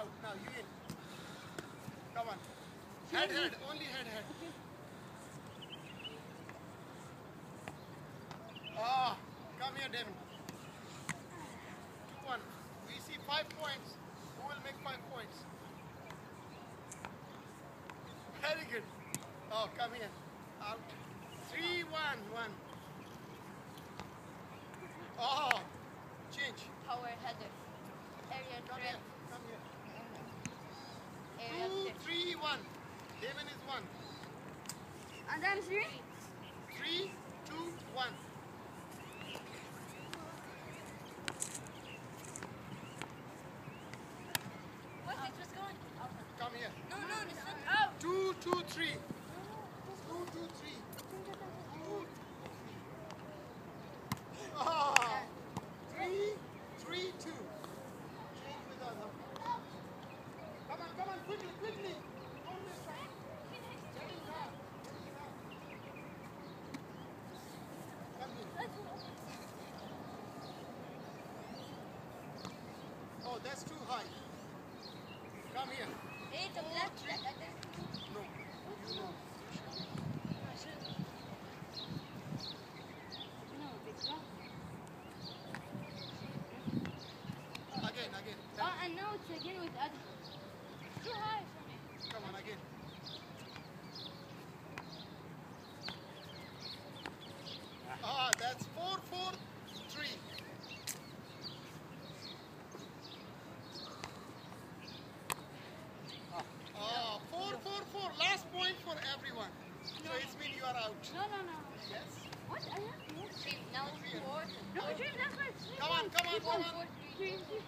out. Now you in. Come on. Head, head. Only head, head. Ah, come here, Devin. 2-1. We see 5 points. Who will make 5 points? Very good. Oh, come here. Out. 3-1-1. Oh, change. Power header. Area Come threat. here. Come here. Area 2-3-1. Devin is 1. And I'm 3. 3-2-1. What? It was going. Come here. No, it's not out. 2-2-3. 2-2-3. 2. Ah. 3-3-2. Change with us. Come on, quickly. Don't miss time. Setting down. Come here. Oh, that's too high. Come here. Hey, the black. No, you know. No, it's not. Again. Oh, and now it's again with Adi. Too high for me. Come on, again. Ah, that's 4-4-3. Ah, 4-4-4. Last point for everyone. So it's mean you are out. No. Yes. What? I have to. Okay, now 4. No, Dream, that's right. Come on. 3 points.